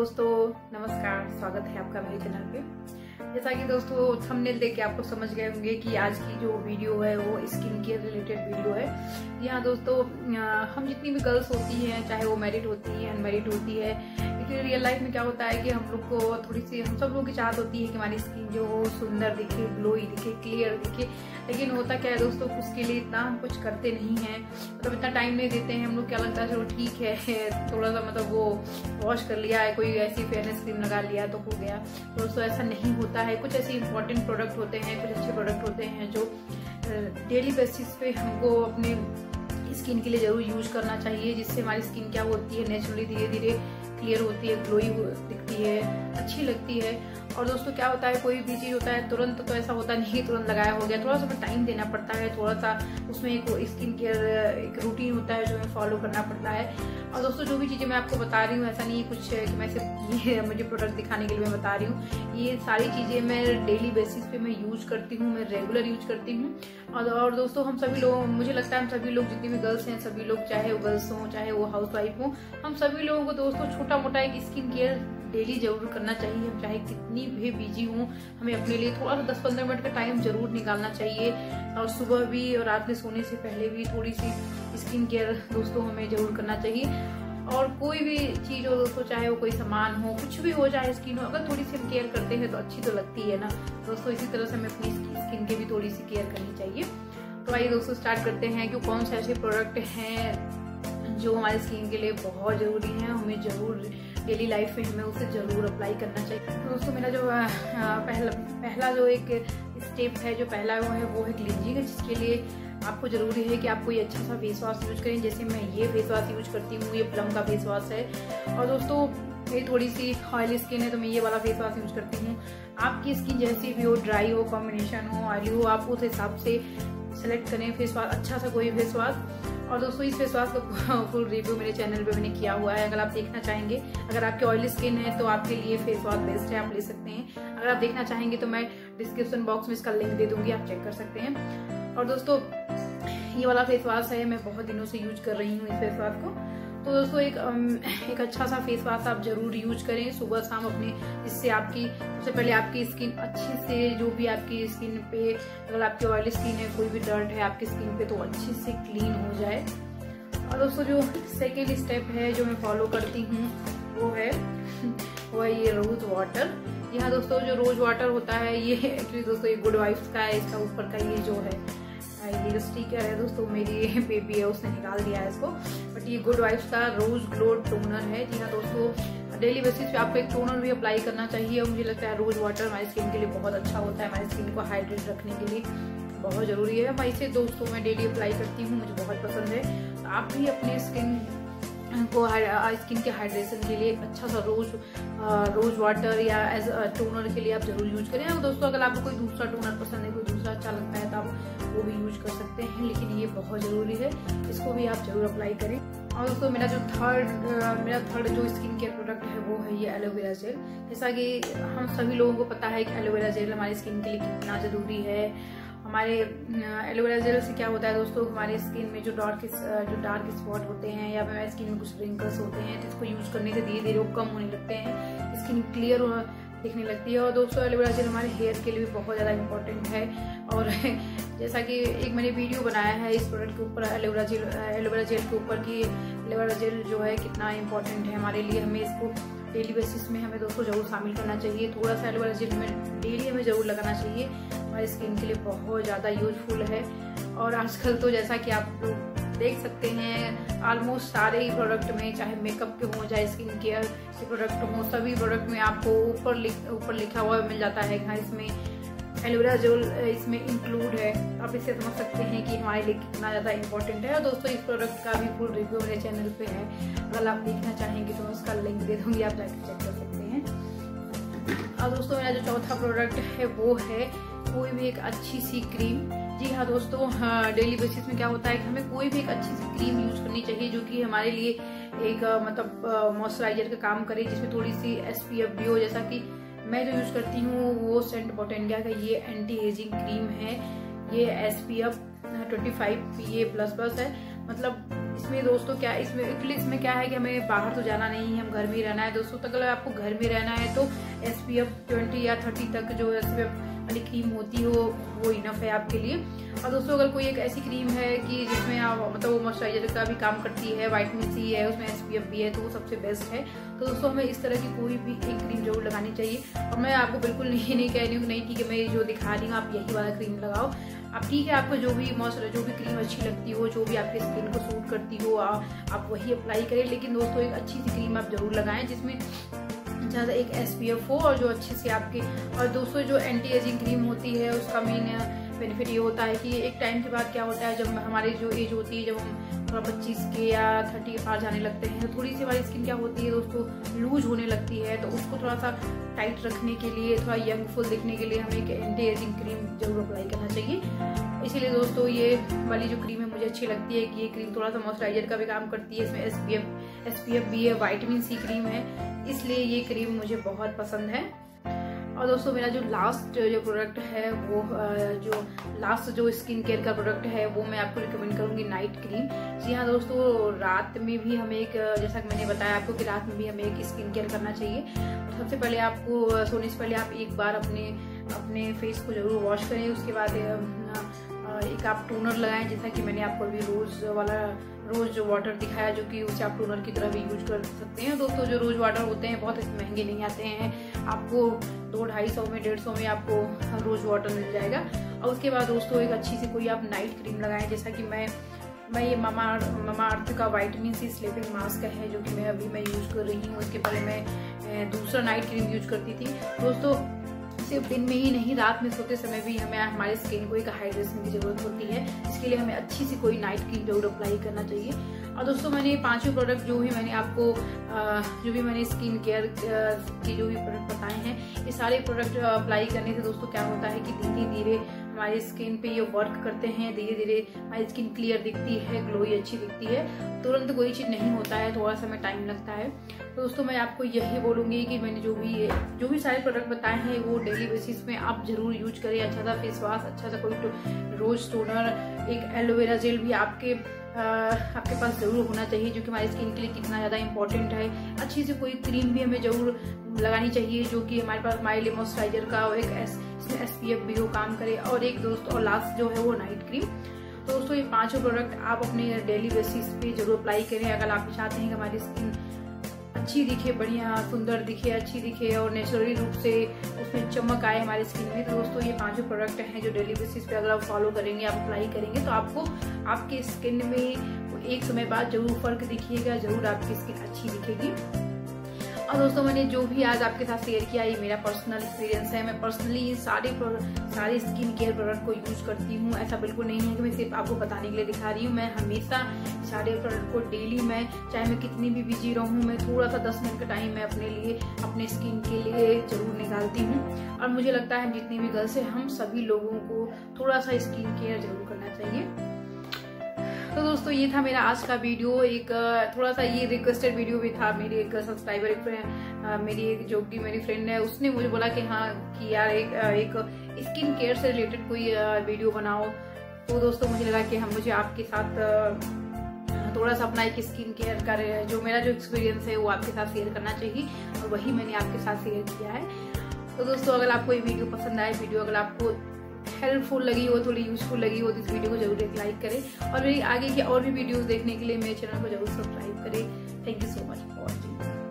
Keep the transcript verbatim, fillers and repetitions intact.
दोस्तों, नमस्कार। स्वागत है आपका मेरे चैनल पे। जैसा कि दोस्तों थंबनेल देख के आपको समझ गए होंगे कि आज की जो वीडियो है वो स्किन केयर रिलेटेड वीडियो है। यहाँ दोस्तों हम जितनी भी गर्ल्स होती हैं, चाहे वो मैरिड होती है अनमैरिड होती है, लेकिन रियल लाइफ में क्या होता है कि हम लोग को थोड़ी सी हम सब लोगों की चाहत होती है कि हमारी स्किन जो हो सुंदर दिखे, ग्लोई दिखे, क्लियर दिखे। लेकिन होता क्या है दोस्तों, उसके लिए इतना हम कुछ करते नहीं हैं, मतलब इतना टाइम नहीं देते हैं। हम लोग क्या लगता है चलो ठीक है, थोड़ा सा मतलब वो वॉश कर लिया है, कोई ऐसी फेयरनेस क्रीम लगा लिया तो हो गया। दोस्तों ऐसा नहीं होता है। कुछ ऐसे इंपॉर्टेंट प्रोडक्ट होते हैं, कुछ अच्छे प्रोडक्ट होते हैं जो डेली बेसिस पे हमको अपने स्किन के लिए जरूर यूज करना चाहिए, जिससे हमारी स्किन क्या होती है नेचुरली धीरे धीरे क्लियर होती है, ग्लोई दिखती है, अच्छी लगती है। और दोस्तों क्या होता है, कोई भी चीज होता है तुरंत तो ऐसा होता नहीं तुरंत लगाया हो गया, थोड़ा सा टाइम देना पड़ता है, थोड़ा सा उसमें एक स्किन केयर एक रूटीन होता है जो हमें फॉलो करना पड़ता है। और दोस्तों जो भी चीजें मैं आपको बता रही हूँ, ऐसा नहीं है कुछ कि मैं सिर्फ ये मुझे प्रोडक्ट दिखाने के लिए मैं बता रही हूँ। ये सारी चीजें मैं डेली बेसिस पे मैं यूज करती हूँ, मैं रेगुलर यूज करती हूँ। और, और दोस्तों हम सभी लोग, मुझे लगता है हम सभी लोग जितनी भी गर्ल्स हैं, सभी लोग चाहे वो गर्ल्स हों चाहे वो हाउस वाइफ हों, हम सभी लोगों को दोस्तों छोटा मोटा एक स्किन केयर डेली जरूर करना चाहिए। हम चाहे कितनी भी बिजी हूँ, हमें अपने लिए थोड़ा सा दस पंद्रह मिनट का टाइम जरूर निकालना चाहिए। और सुबह भी और रात में सोने से पहले भी थोड़ी सी स्किन केयर दोस्तों हमें जरूर करना चाहिए। और कोई भी चीज हो दोस्तों, चाहे वो कोई सामान हो, कुछ भी हो, चाहे स्किन हो, अगर थोड़ी सी हम केयर करते हैं तो अच्छी तो लगती है ना दोस्तों। इसी तरह से हमें अपनी स्किन की भी थोड़ी सी केयर करनी चाहिए। तो आइए दोस्तों स्टार्ट करते हैं कि कौन से ऐसे प्रोडक्ट हैं जो हमारी स्किन के लिए बहुत जरूरी है, हमें जरूर डेली लाइफ में हमें उसे जरूर अप्लाई करना चाहिए। तो दोस्तों मेरा जो पहला पहला जो एक स्टेप है, जो पहला वो है वो है क्लींजिंग, जिसके लिए आपको जरूरी है कि आप कोई अच्छा सा फेस वॉश यूज करें। जैसे मैं ये फेस वॉश यूज करती हूँ, ये प्लम का फेस वॉश है। और दोस्तों मेरी थोड़ी सी ऑयली स्किन है तो मैं ये वाला फेस वॉश यूज करती हूँ। आपकी स्किन जैसी भी हो, ड्राई हो, कॉम्बिनेशन हो, ऑयली हो, आप उस हिसाब से सेलेक्ट करें फेस वॉश, अच्छा सा कोई फेस वॉश। और दोस्तों इस फेस वॉश का फुल रिव्यू मेरे चैनल पे मैंने किया हुआ है, अगर आप देखना चाहेंगे। अगर आपकी ऑयली स्किन है तो आपके लिए फेस वॉश बेस्ट है, आप ले सकते हैं। अगर आप देखना चाहेंगे तो मैं डिस्क्रिप्शन बॉक्स में इसका लिंक दे दूंगी, आप चेक कर सकते हैं। और दोस्तों ये वाला फेस वॉश है, मैं बहुत दिनों से यूज कर रही हूँ इस फेस वॉश को। तो दोस्तों एक एक अच्छा सा फेस वॉश आप जरूर यूज करें सुबह शाम अपने, जिससे आपकी सबसे पहले आपकी स्किन अच्छे से, जो भी आपकी स्किन पे, अगर आपकी ऑयली स्किन है, कोई भी डर्ट है आपकी स्किन पे, तो अच्छे से क्लीन हो जाए। और दोस्तों जो सेकेंड स्टेप है जो मैं फॉलो करती हूँ वो है वो है ये रोज वाटर। यहाँ दोस्तों जो रोज वाटर होता है ये एक्चुअली दोस्तों ये गुड वाइफ्स का है। इसका ऊपर का ये जो है ये स्टिकर है दोस्तों, मेरी बेबी है उसने निकाल दिया है इसको, बट ये गुड वाइफ्स का रोज ग्लो टोनर है। जी हाँ दोस्तों, डेली बेसिस पे आपको एक टोनर भी अप्लाई करना चाहिए। और मुझे लगता है रोज वाटर हमारी स्किन के लिए बहुत अच्छा होता है, हमारी स्किन को हाइड्रेट रखने के लिए बहुत जरूरी है। मैं इसे दोस्तों मैं डेली अप्लाई करती हूँ, मुझे बहुत पसंद है। तो आप भी अपने स्किन को स्किन के हाइड्रेशन के लिए एक अच्छा सा रोज रोज वाटर या एज टोनर के लिए आप जरूर यूज करें। और दोस्तों अगर आपको कोई दूसरा टोनर पसंद है, कोई दूसरा अच्छा लगता है तो आप वो भी यूज कर सकते हैं, लेकिन ये बहुत जरूरी है, इसको भी आप जरूर अप्लाई करें। और दोस्तों मेरा जो थर्ड मेरा थर्ड जो स्किन केयर प्रोडक्ट है वो है ये एलोवेरा जेल। जैसा कि हम सभी लोगों को पता है कि एलोवेरा जेल हमारी स्किन के लिए कितना जरूरी है। हमारे एलोवेरा जेल से क्या होता है दोस्तों, हमारे स्किन में जो डार्क जो डार्क स्पॉट होते हैं या हमारे स्किन में कुछ रिंकल्स होते हैं, तो इसको यूज करने से धीरे धीरे वो कम होने लगते हैं, स्किन क्लियर दिखने लगती है। और दोस्तों एलोवेरा जेल हमारे हेयर के लिए भी बहुत ज़्यादा इंपॉर्टेंट है। और जैसा कि एक मैंने वीडियो बनाया है इस प्रोडक्ट के ऊपर, एलोवेरा जेल एलोवेरा जेल के ऊपर कि एलोवेरा जेल जो है कितना इंपॉर्टेंट है हमारे लिए, हमें इसको डेली बेसिस में हमें दोस्तों जरूर शामिल करना चाहिए। थोड़ा सा एलोवेरा जेल हमें डेली हमें जरूर लगाना चाहिए, हमारी स्किन के लिए बहुत ज़्यादा यूजफुल है। और आजकल तो जैसा कि आप लोग देख सकते हैं ऑलमोस्ट सारे ही प्रोडक्ट में, चाहे मेकअप के हों चाहे स्किन केयर के प्रोडक्ट हों, सभी प्रोडक्ट में आपको ऊपर लिख ऊपर लिखा हुआ मिल जाता है कि हाँ इसमें एलोवेरा जेल इसमें इंक्लूड है। आप इससे समझ सकते हैं कि हमारे लिए कितना ज़्यादा इंपॉर्टेंट है। और दोस्तों इस प्रोडक्ट का भी फुल रिव्यू मेरे चैनल पे है, अगर आप देखना चाहेंगे तो मैं उसका लिंक दे दूँगी, आप जाकर चेक कर सकते हैं। और दोस्तों मेरा जो चौथा प्रोडक्ट है वो है कोई भी एक अच्छी सी क्रीम। जी हाँ दोस्तों, हाँ, डेली बेसिस में क्या होता है कि हमें कोई भी एक अच्छी सी क्रीम यूज करनी चाहिए जो कि हमारे लिए एक मतलब मॉइस्चराइजर का काम करे, जिसमें थोड़ी सी एसपीएफ भी हो। जैसा कि मैं जो यूज करती हूँ वो सेंट बोटेनिका का ये एंटी एजिंग क्रीम है। ये SPF twenty five PA plus plus है, मतलब इसमें दोस्तों क्या इसमें एक्चुअली इसमें क्या है कि हमें बाहर तो जाना नहीं है, हम घर में ही रहना है दोस्तों। तो अगर आपको घर में रहना है तो एस पी एफ ट्वेंटी या थर्टी तक जो एस पी एफ वाली क्रीम होती हो वो इनफ है आपके लिए। और दोस्तों अगर कोई एक ऐसी क्रीम है कि जिसमें आप मतलब वो मॉइस्चराइजर का भी काम करती है, विटामिन सी है, उसमें एस पी एफ भी है, तो वो सबसे बेस्ट है। तो दोस्तों हमें इस तरह की कोई भी एक क्रीम जरूर लगानी चाहिए। और मैं आपको बिल्कुल नहीं नहीं कह रही हूँ नहीं ठीक है मैं जो दिखा रही हूँ आप यही वाला क्रीम लगाओ। आप ठीक है आपको जो भी मॉइस्चराइजर जो भी क्रीम अच्छी लगती हो, जो भी आपकी स्किन को सूट करती हो आप वही अप्लाई करें। लेकिन दोस्तों एक अच्छी सी क्रीम आप जरूर लगाएं जिसमें ज़्यादा एक एस पी एफ हो और जो अच्छी से आपके। और दोस्तों जो एंटी एजिंग क्रीम होती है उसका मेन बेनिफिट ये होता है कि एक टाइम के बाद क्या होता है, जब हमारी जो एज होती है, जब हम थोड़ा पच्चीस के या थर्टी के पार जाने लगते हैं, तो थोड़ी सी हमारी स्किन क्या होती है दोस्तों लूज होने लगती है। तो उसको थोड़ा सा टाइट रखने के लिए, थोड़ा यंगफुल दिखने के लिए हमें एक एंटी एजिंग क्रीम जरूर अप्लाई करना चाहिए। इसीलिए दोस्तों ये वाली जो क्रीम है मुझे अच्छी लगती है कि ये क्रीम थोड़ा सा मॉइस्चराइजर का भी काम करती है, इसमें S P F S P F भी है, विटामिन सी क्रीम है, इसलिए ये क्रीम मुझे बहुत पसंद है। और दोस्तों मेरा जो लास्ट जो प्रोडक्ट है वो जो लास्ट जो स्किन केयर का प्रोडक्ट है वो मैं आपको रिकमेंड करूंगी नाइट क्रीम। जी हाँ दोस्तों, रात में भी हमें एक जैसा कि मैंने बताया आपको कि रात में भी हमें एक स्किन केयर करना चाहिए। सबसे पहले आपको सोने से पहले आप एक बार अपने अपने फेस को जरूर वॉश करें। उसके बाद एक आप टोनर लगाएं, जैसा कि मैंने आपको अभी रोज वाला रोज वाटर दिखाया जो कि उसे आप टोनर की तरह भी यूज कर सकते हैं। दोस्तों जो रोज वाटर होते हैं बहुत महंगे नहीं आते हैं, आपको दो ढाई सौ में डेढ़ सौ में आपको रोज वाटर मिल जाएगा। और उसके बाद दोस्तों एक अच्छी सी कोई आप नाइट क्रीम लगाएं, जैसा कि मैं मैं ये मामा मामा अर्थ का विटामिन सी स्लीपिंग मास्क है जो कि मैं अभी मैं यूज कर रही हूँ। उसके पहले मैं दूसरा नाइट क्रीम यूज करती थी। दोस्तों सिर्फ दिन में ही नहीं, रात में सोते समय भी हमें हमारे स्किन को एक हाइड्रेशन की जरूरत होती है, इसके लिए हमें अच्छी सी कोई नाइट क्रीम जरूर अप्लाई करना चाहिए। और दोस्तों मैंने पांचों प्रोडक्ट जो भी मैंने आपको जो भी मैंने स्किन केयर के जो भी प्रोडक्ट बताए हैं, ये सारे प्रोडक्ट अप्लाई करने से दोस्तों क्या होता है कि धीरे धीरे हमारी स्किन पे ये वर्क करते हैं, धीरे धीरे हमारी स्किन क्लियर दिखती है, ग्लोई अच्छी दिखती है। तुरंत कोई चीज नहीं होता है, थोड़ा सा टाइम लगता है। तो दोस्तों मैं आपको यही बोलूंगी कि मैंने जो भी जो भी सारे प्रोडक्ट बताए हैं वो डेली बेसिस में आप जरूर यूज करें। अच्छा सा फेस वॉश, अच्छा सा कोई तो रोज टोनर, एक एलोवेरा जेल भी आपके आ, आपके पास जरूर होना चाहिए जो कि हमारी स्किन के लिए कितना ज़्यादा इंपॉर्टेंट है। अच्छी सी कोई क्रीम भी हमें जरूर लगानी चाहिए जो कि हमारे पास हमारे लिए मॉइस्चराइजर का और एक इसमें एस पी एफ भी हो काम करे। और एक दोस्त और लास्ट जो है वो नाइट क्रीम। तो दोस्तों ये पांचों प्रोडक्ट आप अपने डेली बेसिस पे जरूर अप्लाई करें अगर आप चाहते हैं कि हमारी स्किन अच्छी दिखे, बढ़िया सुंदर दिखे, अच्छी दिखे और नेचुरली रूप से उसमें चमक आए हमारी स्किन में। तो दोस्तों ये पांचों प्रोडक्ट हैं जो डेली बेसिस पे अगर आप फॉलो करेंगे, आप अप्लाई करेंगे तो आपको आपके स्किन में एक समय बाद जरूर फर्क दिखिएगा, जरूर आपकी स्किन अच्छी दिखेगी। और दोस्तों मैंने जो भी आज आपके साथ शेयर किया ये मेरा पर्सनल एक्सपीरियंस है। मैं पर्सनली ये सारे सारे स्किन केयर प्रोडक्ट को यूज करती हूँ। ऐसा बिल्कुल नहीं है कि मैं सिर्फ आपको बताने के लिए दिखा रही हूँ। मैं हमेशा सारे प्रोडक्ट को डेली मैं चाहे मैं कितनी भी बिजी रहूँ, मैं थोड़ा सा दस मिनट का टाइम मैं अपने लिए अपने स्किन के लिए जरूर निकालती हूँ। और मुझे लगता है जितनी भी गर्ल्स है हम सभी लोगों को थोड़ा सा स्किन केयर जरूर करना चाहिए। तो दोस्तों ये था मेरा आज का वीडियो, एक थोड़ा सा ये रिक्वेस्टेड वीडियो भी था। मेरी एक सब्सक्राइबर एक मेरी एक जो कि मेरी फ्रेंड है उसने मुझे बोला कि हाँ कि यार एक एक स्किन केयर से रिलेटेड कोई वीडियो बनाओ। तो दोस्तों मुझे लगा कि हम मुझे आपके साथ थोड़ा सा अपना एक स्किन केयर का जो मेरा जो एक्सपीरियंस है वो आपके साथ शेयर करना चाहिए और वही मैंने आपके साथ शेयर किया है। तो दोस्तों अगर आपको ये वीडियो पसंद आए, वीडियो अगर आपको हेल्पफुल लगी हो, थोड़ी यूजफुल लगी हो तो इस वीडियो को जरूर एक लाइक करें और मेरी आगे की और भी वीडियोस देखने के लिए मेरे चैनल को जरूर सब्सक्राइब करें। Thank you so much for watching.